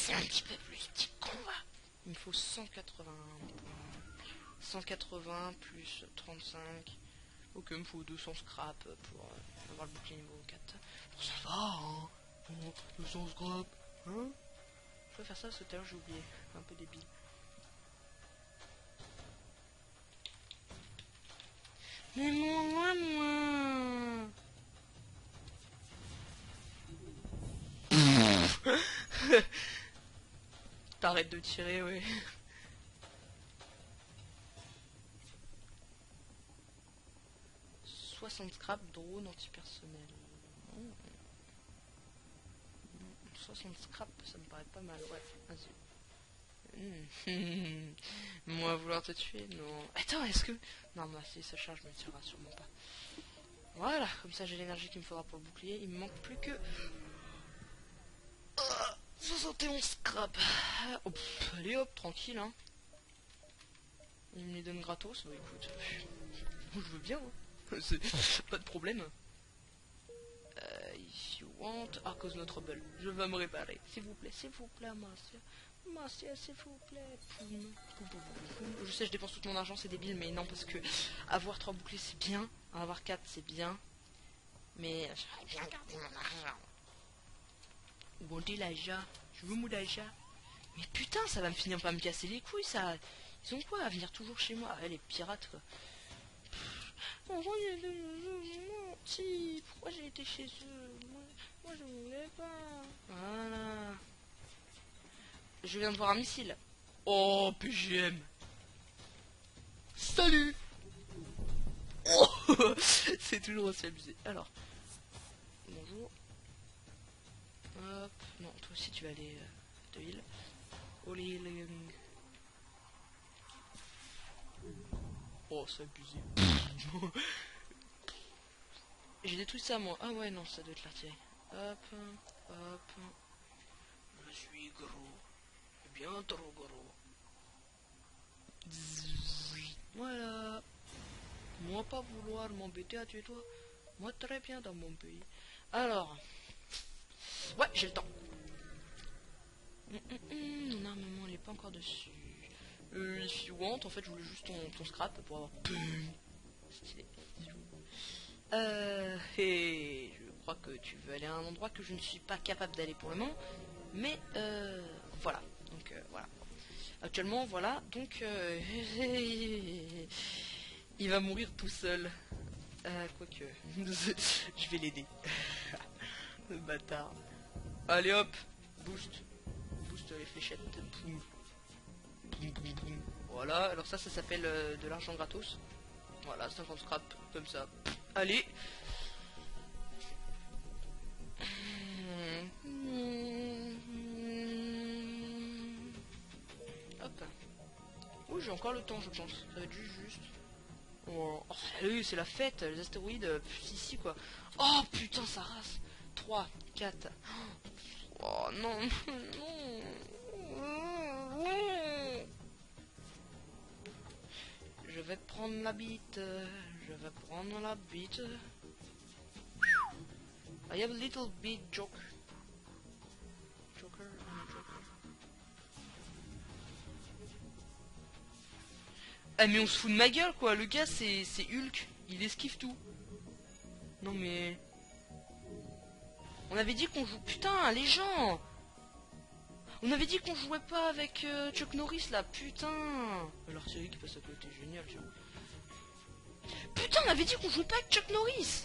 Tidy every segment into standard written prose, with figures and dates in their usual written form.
c'est un petit peu plus petit qu'on va. Il me faut 180. 180 plus 35. Ok, il me faut 200 scrap pour avoir le bouclier niveau 4. Bon, ça va, hein. Oh, 200 scrap, hein. Je peux faire ça parce que tout à l'heure j'ai oublié. Un peu débile. Mais moi. T'arrêtes de tirer, ouais. 60 scrap, drone antipersonnel. 60 scrap, ça me paraît pas mal, ouais, vas-y. Moi vouloir te tuer, non. Attends, est-ce que... Non, bah si ça charge, me tirera sûrement pas. Voilà, comme ça j'ai l'énergie qu'il me faudra pour le bouclier. Il me manque plus que... 71 scrap. Oh, allez hop, tranquille, hein. Il me les donne gratos, bah écoute. Je veux bien, hein. C'est pas de problème. If you want... Ah, cause notre trouble. Je vais me réparer. S'il vous plaît, monsieur. Monsieur, s'il vous plaît. Poum. Je sais, je dépense tout mon argent, c'est débile, mais non, parce que avoir 3 boucliers, c'est bien. En avoir 4, c'est bien. Mais j'aimerais bien garder mon argent. Où est l'argent? Je veux mon argent. Mais putain, ça va me finir par me casser les couilles, ça. Ils ont quoi à venir toujours chez moi? Les pirates, quoi. Pourquoi j'ai été chez eux? Moi je voulais pas. Voilà. Je viens de voir un missile. Oh, PGM. Salut. Oh, c'est toujours aussi abusé. Alors, bonjour. Hop. Non, toi aussi tu vas aller de île. Oh, c'est abusé. J'ai détruit ça moi. Ah ouais, non, ça doit être l'artillerie. Hop, hop. Je suis gros. Bien trop gros. Voilà. Moi pas vouloir m'embêter à tuer toi. Moi très bien dans mon pays. Alors. Ouais, j'ai le temps. Mon armement il est pas encore dessus. If you want, en fait je voulais juste ton scrap pour avoir. Stylé. Et je crois que tu veux aller à un endroit que je ne suis pas capable d'aller pour le moment. Mais voilà. Donc voilà. Actuellement voilà. Donc il va mourir tout seul. Quoique. Je vais l'aider. Le bâtard. Allez hop. Boost. Boost les fléchettes. Poum. Poum, poum, poum. Voilà. Alors ça s'appelle de l'argent gratos. Voilà, 50 scrap. Comme ça. Allez. Hop. Oui, j'ai encore le temps, je pense. Ça va être juste. Oh, oui, c'est la fête, les astéroïdes, ici quoi. Oh putain, ça rase. 3, 4. Oh non, non. Je vais prendre la bite. Je vais prendre la bite. I have a little bit joke. Joker. Ah mais on se fout de ma gueule quoi, le gars c'est Hulk, il esquive tout. Non mais... On avait dit qu'on joue... Putain les gens. On avait dit qu'on jouait pas avec Chuck Norris là, putain. Alors c'est lui qui passe à côté, génial tu vois. Putain on avait dit qu'on jouait pas avec Chuck Norris.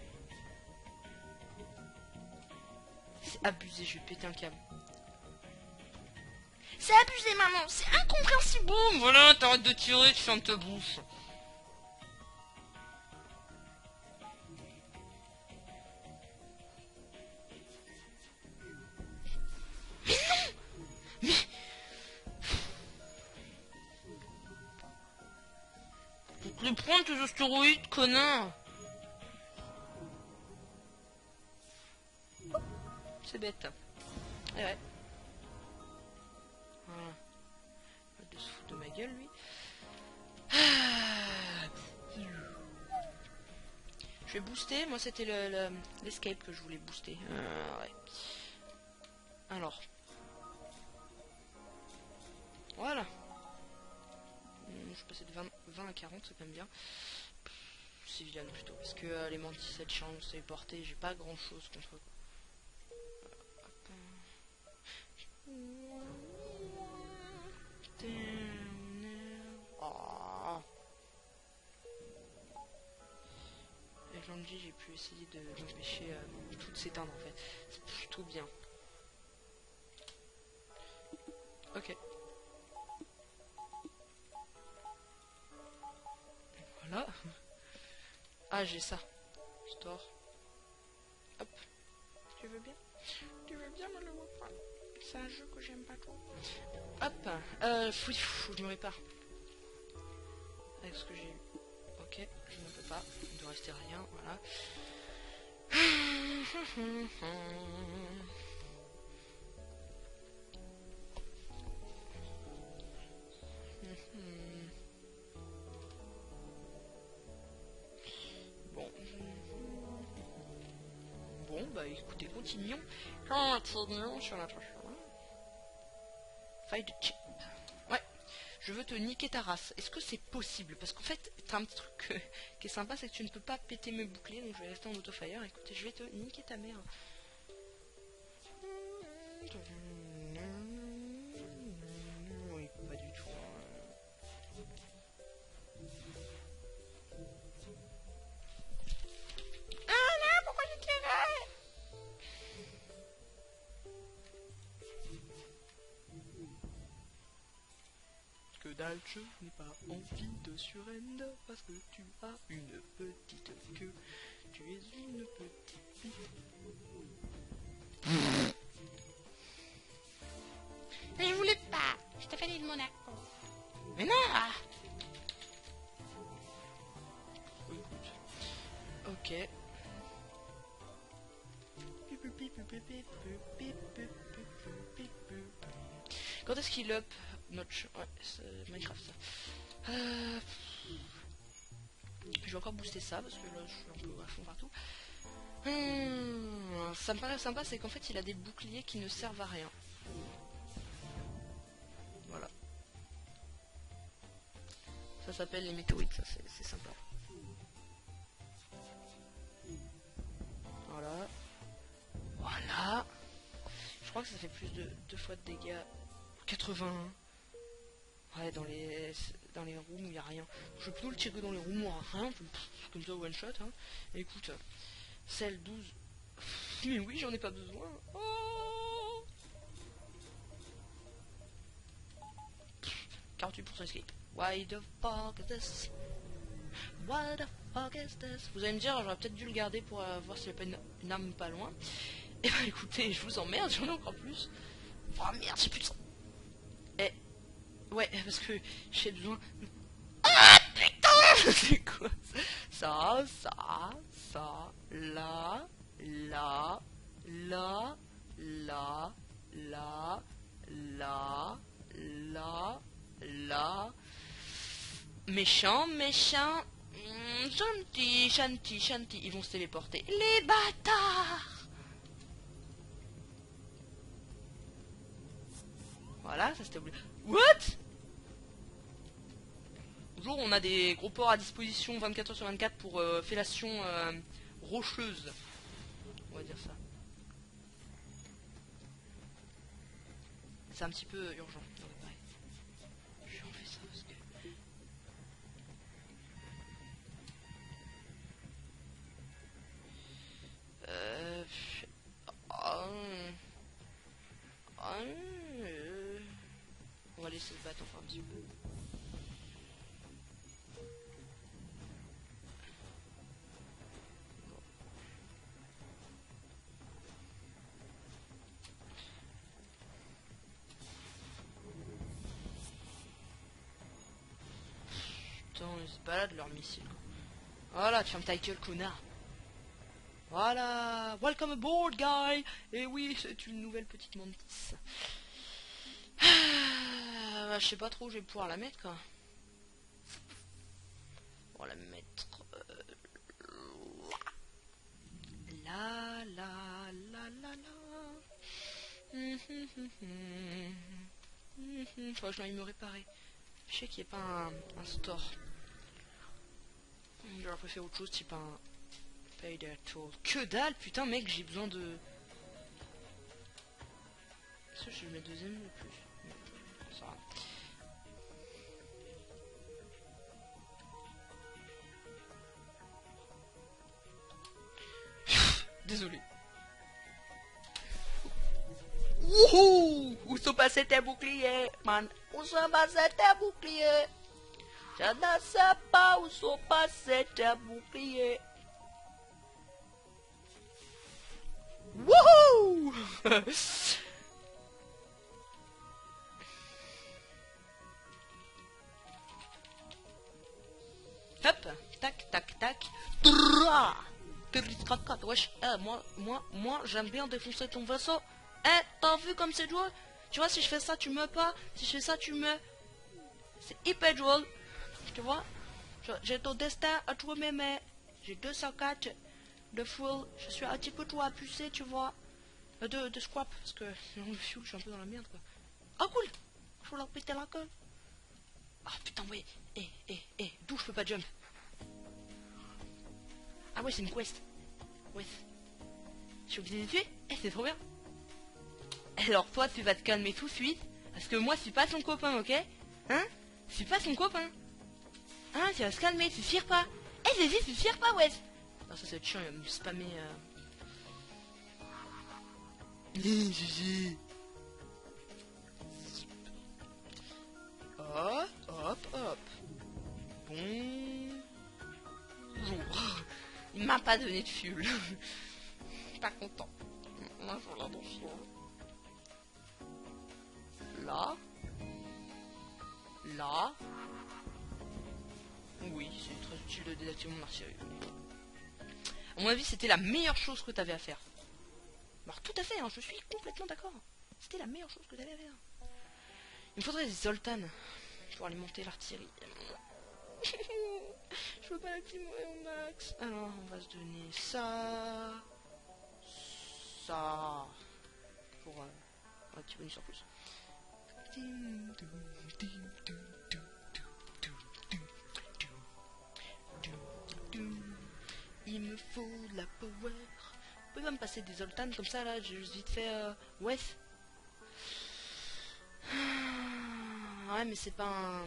C'est abusé, je vais péter un câble. C'est abusé maman, c'est incompréhensible. Boum, voilà, t'arrêtes de tirer, tu fermes ta bouche. Mais non. Mais... Faut te les prendre tes astéroïdes, connard. C'est bête. Eh ouais. Voilà. Il va se foutre de ma gueule lui. Je vais booster, moi c'était l'escape que je voulais booster. Ouais. Alors. à 40, c'est quand même bien. Civilian plutôt, parce que les mantis 7 chances et portée, j'ai pas grand chose contre eux. Oh. Avec l'Anji, j'ai pu essayer d'empêcher tout de s'éteindre en fait. C'est plutôt bien. Ok. Voilà. Ah, j'ai ça. Store. Hop. Tu veux bien? Tu veux bien me le voir? C'est un jeu que j'aime pas trop. Hop. Faut que je me répare. Avec ce que j'ai eu. Ok, je ne peux pas. Il ne doit rester rien. Voilà. Bon. Bon, bah écoutez, continuons. Continuons sur notre chemin. Faille de chip. Ouais. Je veux te niquer ta race. Est-ce que c'est possible? Parce qu'en fait, t'as un petit truc qui est sympa, c'est que tu ne peux pas péter mes boucliers, donc je vais rester en autofire. Écoutez, je vais te niquer ta mère. Oui, pas du tout. Ah non, pourquoi j'ai tiré? Que dalle, je n'ai pas envie de surrender parce que tu as une petite queue. Tu es une petite fille. Mais je voulais pas. Je t'ai fait de Monaco. Mais non. Ah. Ok. Quand est-ce qu'il up Notch? Ouais, c'est Minecraft ça. Je vais encore booster ça parce que là je suis un peu à fond partout. Ça me paraît sympa, c'est qu'en fait il a des boucliers qui ne servent à rien. Voilà. Ça s'appelle les météorites, ça c'est sympa. Voilà. Voilà. Je crois que ça fait plus de 2 fois de dégâts. 81. Ouais, dans les rooms où il n'y a rien. Je peux plutôt le tirer dans les rooms où il n'y a rien. Comme ça, one shot. Hein. Et écoute, celle 12. Mais oui, j'en ai pas besoin. Oh 48% escape. Why the fuck is this? What the fuck is this? Vous allez me dire, j'aurais peut-être dû le garder pour voir s'il n'y a pas une arme pas loin. Et bah écoutez, je vous emmerde, j'en ai encore plus. Oh merde, j'ai plus de sang. Eh, ouais, parce que j'ai besoin. Ah putain, c'est quoi ça, là, là, là, là, là, là, là, là. Méchant, méchant. Gentil, gentil, gentil. Ils vont se téléporter. Les bâtards. Voilà, ça c'était oublié. What? Bonjour, on a des gros ports à disposition 24h/24 pour fellation rocheuse. On va dire ça. C'est un petit peu urgent. Je vais enlever ça parce que... On va laisser se battre encore un petit peu. Putain, ils se baladent leurs missiles. Voilà, tu fermes ta gueule, connard. Voilà, welcome aboard, guy. Et oui, c'est une nouvelle petite mantis. Bah, je sais pas trop où je vais pouvoir la mettre, quoi. On va la mettre là, là, là, là, là. Faut que je dois me réparer. Je sais qu'il n'y a pas un store. J'aurais préféré autre chose, type un Payday Tool. Que dalle, putain, mec, j'ai besoin de... Est-ce que je vais mettre deuxième de plus? Ça va. Désolé. Wouhou! Où sont passés tes boucliers, man? Où sont passés tes boucliers? Je ne sais pas où sont passés tes boucliers. Wouhou! Hop, tac, tac, tac. Wesh, moi, j'aime bien défoncer ton vaisseau. Eh, t'as vu comme c'est drôle? Tu vois, si je fais ça, tu meurs pas. Si je fais ça, tu meurs. C'est hyper drôle. Tu vois? J'ai ton destin à toi mes mains. J'ai 204 de fuel. Je suis un petit peu trop abusé, tu vois. De scrap, parce que non, le fuel, je suis un peu dans la merde, quoi. Oh, cool! Je vais leur péter la gueule. Ah, putain, ouais. D'où je peux pas jump? Ah ouais, c'est une quest. Ouais. Je suis obligé de tuer? Eh, c'est trop bien. Alors toi, tu vas te calmer tout de suite. Parce que moi, je suis pas son copain, ok? Hein? Je suis pas son copain. Hein, tu vas se calmer, tu tires pas. Eh, j'ai dit, tu tires pas, ouais. Non, ça va être chiant, il va me spammer. GG. Hop, hop, hop. Bonjour. Il m'a pas donné de fuel. Pas content. Moi, je la danse. Là. Là. Oui, c'est très utile de désactiver mon artillerie. À mon avis, c'était la meilleure chose que t'avais à faire. Alors, tout à fait, hein, je suis complètement d'accord. C'était la meilleure chose que t'avais à faire. Il me faudrait des Zoltan pour alimenter l'artillerie. Je veux pas l'activer au max. Alors, on va se donner ça. Ça. Pour un petit bonus en plus. Il me faut de la power. Vous pouvez pas me passer des Zoltan comme ça là, j'ai juste vite fait ouais. Ouais, mais c'est pas un...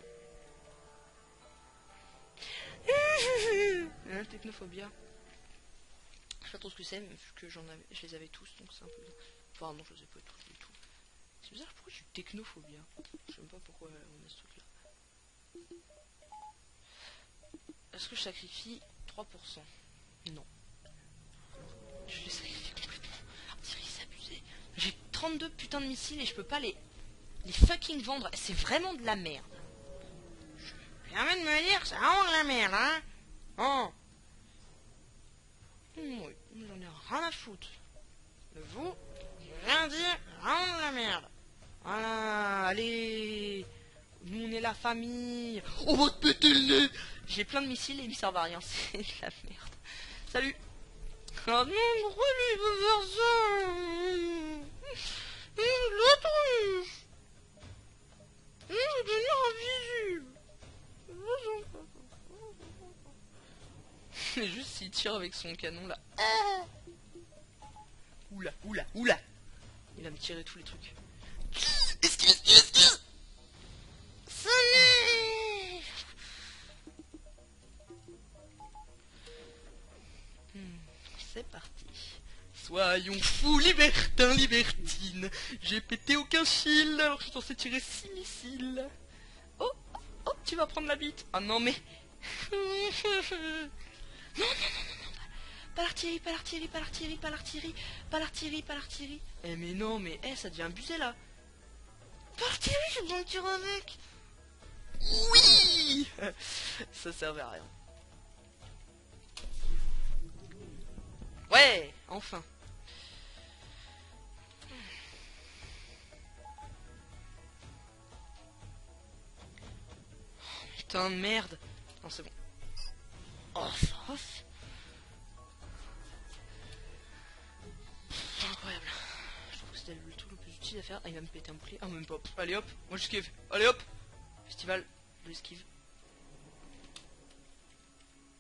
Technophobia. Je sais pas trop ce que c'est, mais vu que je les avais tous, donc c'est un peu... Enfin non, je les ai pas tous du tout. C'est bizarre, pourquoi j'ai technophobia? Je sais même pas pourquoi on a ce truc là. Est-ce que je sacrifie 3%? Non. Je les sacrifie complètement. Artillerie, c'est abusé. J'ai 32 putains de missiles et je peux pas les fucking vendre. C'est vraiment de la merde. Je permets de me dire, c'est vraiment de la merde, hein. Oh. Oui, j'en ai rien à foutre. De vous, j'ai rien dit, vraiment de la merde. Voilà, allez. Nous, on est la famille. On va te péter le nez. J'ai plein de missiles et ils me servent à rien. C'est de la merde. Salut. Oh non, pourquoi lui il veut faire ça? L'autruche. Je vais devenir invisible. Mais juste s'il tire avec son canon là. Oula, oula, oula. Il va me tirer tous les trucs. Excuse. Salut. C'est parti. Soyons fous, libertins, libertines. J'ai pété aucun shield alors que je suis censé tirer 6 missiles. Oh, tu vas prendre la bite. Ah non mais... Non, pas l'artillerie, pas l'artillerie, pas l'artillerie, pas l'artillerie, pas l'artillerie, pas l'artillerie. Eh mais non, mais ça devient abusé là. Pas l'artillerie, j'ai besoin de tirer avec. Oui. Ça servait à rien. Ouais, enfin. Putain de merde. Non, c'est bon. Oh, ça. Incroyable. Je trouve que c'était le truc le plus utile à faire. Ah, il va me péter un bouclier. Ah, même pas. Allez hop, moi j'esquive. Allez hop. Festival de l'esquive.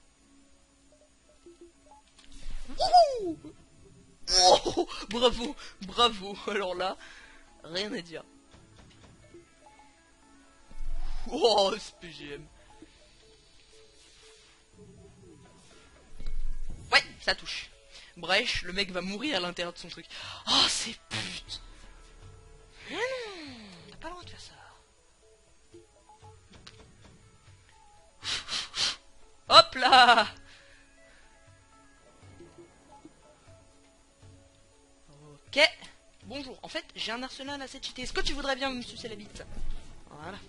Wouhou. Oh, bravo, bravo. Alors là, rien à dire. Oh, ce PGM. Ouais, ça touche. Bref, le mec va mourir à l'intérieur de son truc. Oh, c'est pute. Mais non, t'as pas le droit de faire ça. Hop là. Ok. Bonjour. En fait, j'ai un arsenal assez cheaté. Est-ce que tu voudrais bien me sucer la bite? Voilà.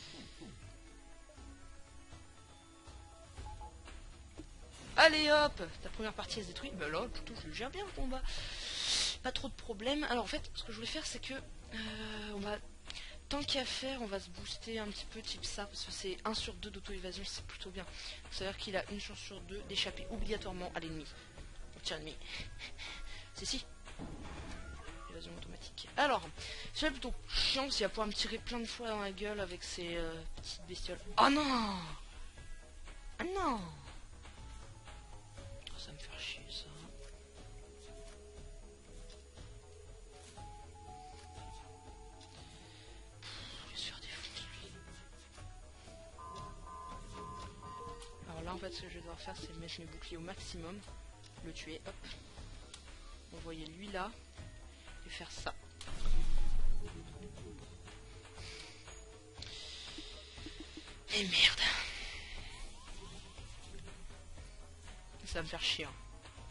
Allez hop, ta première partie elle se détruit. Bah là, plutôt je le gère bien le combat. Pas trop de problèmes. Alors en fait, ce que je voulais faire c'est que on va, tant qu'à faire, on va se booster un petit peu type ça, parce que c'est 1 sur 2 d'auto-évasion, c'est plutôt bien. C'est-à-dire qu'il a une chance sur 2 d'échapper obligatoirement à l'ennemi. Au tir ennemi. C'est si. Évasion automatique. Alors, c'est plutôt chiant parce qu'il va pouvoir me tirer plein de fois dans la gueule avec ses petites bestioles. Oh non. Ah non. Ça me fait chier ça. Je vais se faire défoncer lui. Alors là en fait ce que je vais devoir faire c'est mettre mes boucliers au maximum. Le tuer, hop. Envoyer lui là. Et faire ça. Et merde. Ça va me faire chier. Hein.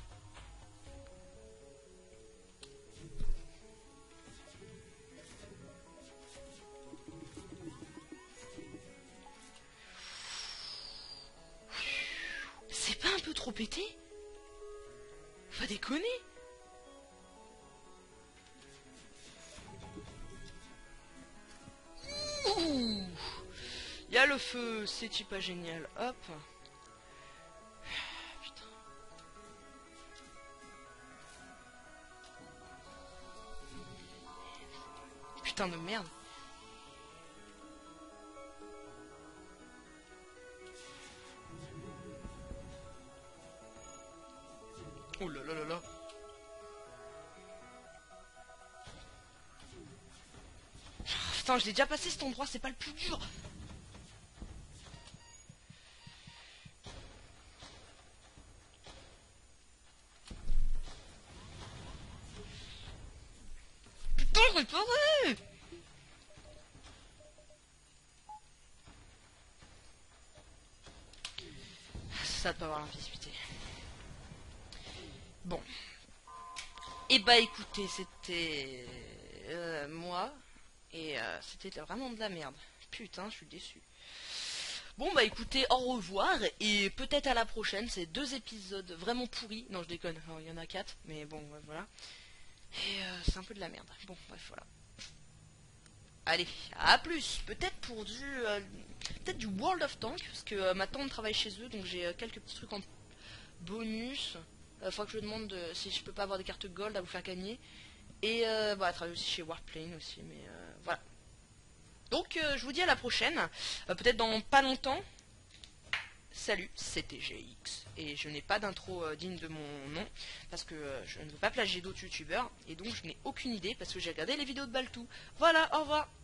C'est pas un peu trop pété? Faut déconner. Ouh. Y a le feu, c'est pas génial. Hop. Putain. Putain de merde. Oh là là là là. Putain, je l'ai déjà passé cet endroit, c'est pas le plus dur. Putain, réparé. Ça doit avoir l'invisibilité. Bon. Et bah écoutez, c'était moi. Et c'était vraiment de la merde. Putain, je suis déçu. Bon bah écoutez, au revoir. Et peut-être à la prochaine. C'est 2 épisodes vraiment pourris. Non, je déconne. Il y en a 4. Mais bon, voilà. Et c'est un peu de la merde. Bon, bref, voilà. Allez, à plus. Peut-être pour peut-être du World of Tanks. Parce que ma tante travaille chez eux. Donc j'ai quelques petits trucs en bonus. Faudra que je demande si je peux pas avoir des cartes gold à vous faire gagner. Et bah, elle travaille aussi chez Warplane aussi, mais voilà. Donc je vous dis à la prochaine, peut-être dans pas longtemps. Salut, c'était GX, et je n'ai pas d'intro digne de mon nom, parce que je ne veux pas plagier d'autres youtubeurs, et donc je n'ai aucune idée, parce que j'ai regardé les vidéos de Baltou. Voilà, au revoir.